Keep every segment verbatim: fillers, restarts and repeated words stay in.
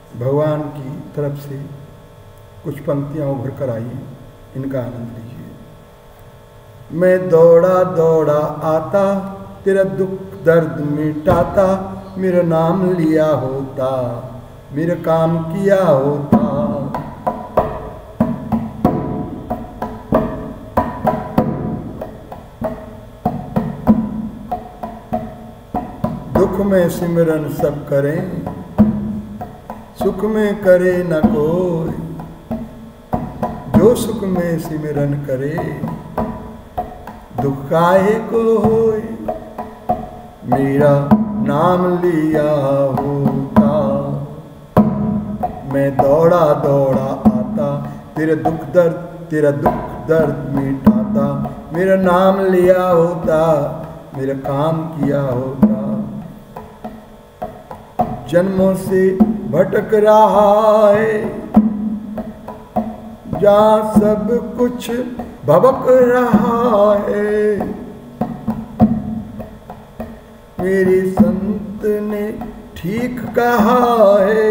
भगवान की तरफ से कुछ पंक्तियां उभर कर आई, इनका आनंद लीजिए। मैं दौड़ा दौड़ा आता, तेरा दुख दर्द मिटाता, मेरा नाम लिया होता, मेरा काम किया होता। दुख में सिमरन सब करें, सुख में करे न कोई, जो सुख में सिमरन करे, दुख काहे को होए, मेरा नाम लिया होता। मैं दौड़ा दौड़ा आता, तेरा दुख दर्द तेरा दुख दर्द मिटाता, मेरा नाम लिया होता, मेरा काम किया होता। जन्मों से भटक रहा है, जहाँ सब कुछ भबक रहा है, मेरे संत ने ठीक कहा है,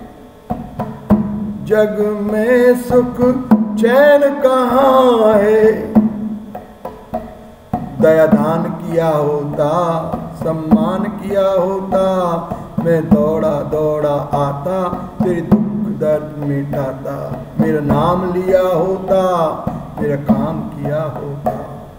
जग में सुख चैन कहाँ है। दया दान किया होता, सम्मान किया होता, मैं दौड़ा दौड़ा आता, तेरे दुख दर्द मिटाता, मेरा नाम लिया होता, मेरा काम किया होता।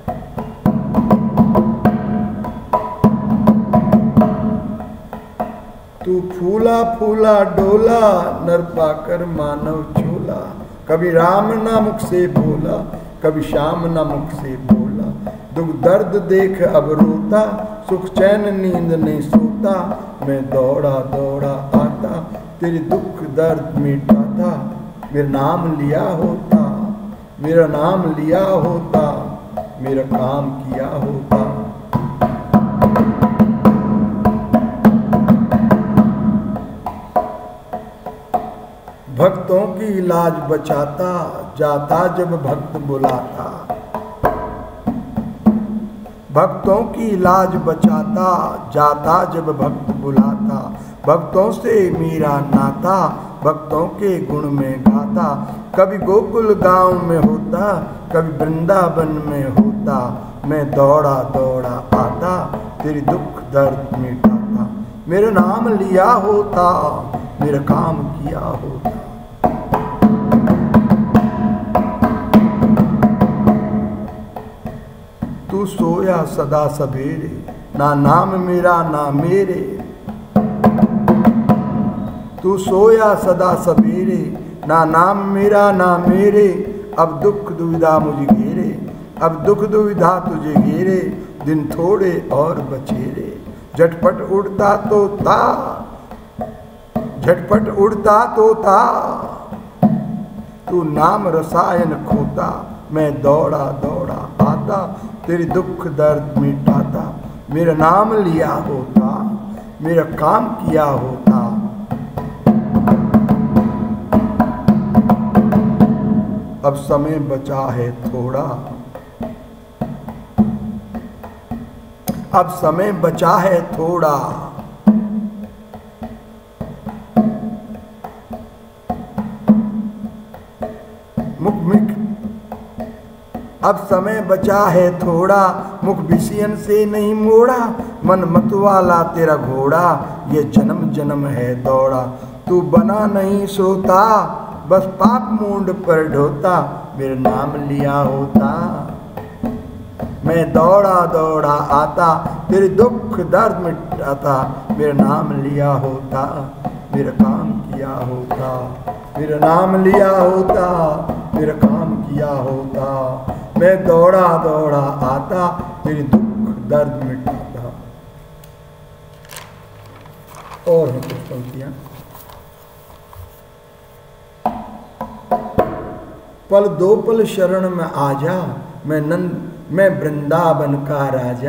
तू फूला फूला डोला, नर पाकर मानव चोला, कभी राम ना मुख से बोला, कभी श्याम ना मुख से बोला। दुख दर्द देख अब रोता, सुख चैन नींद नहीं सोता, मैं दौड़ा दौड़ा आता, तेरे दुख दर्द मिटाता, मेरा नाम लिया होता, मेरा नाम लिया होता, मेरा काम किया होता। भक्तों की लाज बचाता, जाता जब भक्त बुलाता, भक्तों की लाज बचाता, जाता जब भक्त बुलाता। भक्तों से मेरा नाता, भक्तों के गुण में गाता, कभी गोकुल गांव में होता, कभी वृंदावन में होता, मैं दौड़ा दौड़ा आता, तेरे दुख दर्द मिटाता, मेरा नाम लिया होता, मेरा काम किया होता। तू सोया सदा सवेरे, ना नाम मेरा ना मेरे, तू सोया सदा सवेरे, ना नाम मेरा ना मेरे। अब दुख दुविधा मुझे घेरे, अब दुख दुविधा तुझे घेरे, दिन थोड़े और बचेरे। झटपट उड़ता तो था, झटपट उड़ता तो था, तू नाम रसायन खोता, मैं दौड़ा दौड़ा आता, तेरे दुख दर्द मिटाता, मेरा नाम लिया होता, मेरा काम किया होता। अब समय बचा है थोड़ा, अब समय बचा है थोड़ा, मुख मिख अब समय बचा है थोड़ा, मुख विषयन से नहीं मोड़ा, मन मतवाला तेरा घोड़ा, ये जन्म जन्म है दौड़ा। तू बना नहीं सोता, बस पाप मूंड पर ढोता, मेरा नाम लिया होता, मैं दौड़ा दौड़ा आता, तेरे दुख दर्द मिटाता, मेरा नाम लिया होता, मेरा काम किया होता, मेरा नाम लिया होता, मेरा काम किया होता। मैं दौड़ा दौड़ा आता, तेरे दुख दर्द मिटाता। और हैं कुछ पंक्तियां। पल दो पल शरण में आजा, मैं नंद मैं वृंदावन का राजा।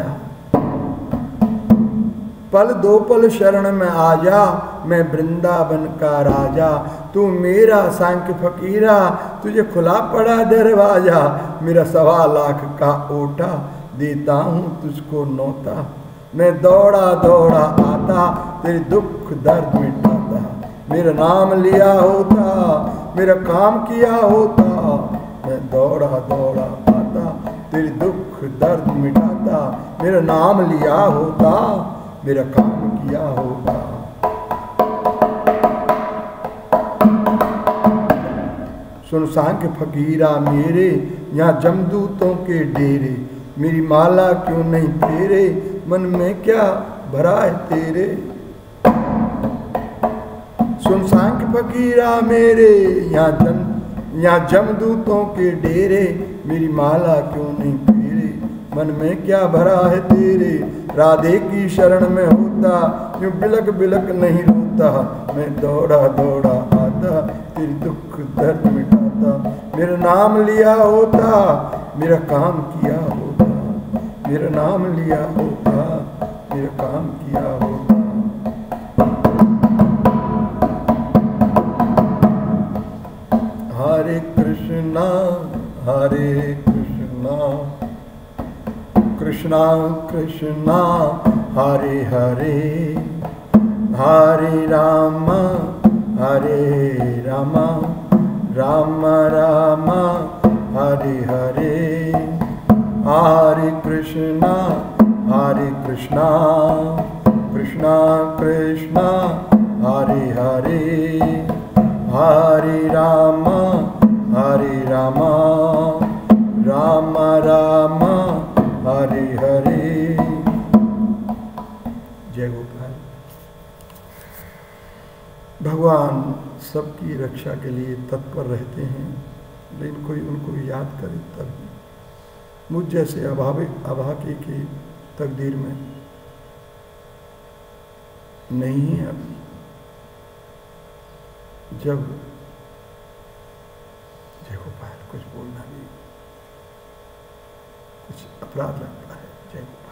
पल दो पल शरण में आजा, मैं वृंदावन का राजा। तू मेरा सांख्य फकीरा, तुझे खुला पड़ा दरवाजा। मेरा सवा लाख का ओटा, देता हूँ तुझको नौता। मैं दौड़ा दौड़ा आता, तेरे दुख दर्द मिटाता, मेरा नाम लिया होता, मेरा काम किया होता, मैं दौड़ा दौड़ा आता, तेरी दुख दर्द मिटाता। मेरा नाम लिया होता, मेरा काम किया होता। सुन सांख्य फकीरा मेरे, यहाँ जमदूतों के डेरे, मेरी माला क्यों नहीं फेरे, मन में क्या भरा है तेरे। सुन सांख्य फकीरा मेरे, यहाँ जम यहाँ जमदूतों के डेरे, मेरी माला क्यों नहीं फेरे, मन में क्या भरा है तेरे। राधे की शरण में होता, यूं बिलक बिलक नहीं रोता, मैं दौड़ा दौड़ा आता, तेरी दुख दर्द मिटाता। मेरा नाम लिया होता, मेरा काम किया होता, मेरा नाम लिया होता, मेरा काम किया होता। हरे कृष्णा हरे कृष्णा, कृष्णा कृष्णा हरे हरे, हरे राम हरे राम, राम राम हरे हरे। हरे कृष्णा हरे कृष्णा, कृष्णा कृष्णा हरे हरे, हरे राम हरे राम, राम राम हरे हरे। जय गोपाल। भगवान सबकी रक्षा के लिए तत्पर रहते हैं, लेकिन कोई उनको याद करे तब। मुझ जैसे अभावे अभागे की तकदीर में नहीं है अभी। जब जय गोपाल, कुछ बोलना भी कुछ अपराध लगता है। जय गोपाल।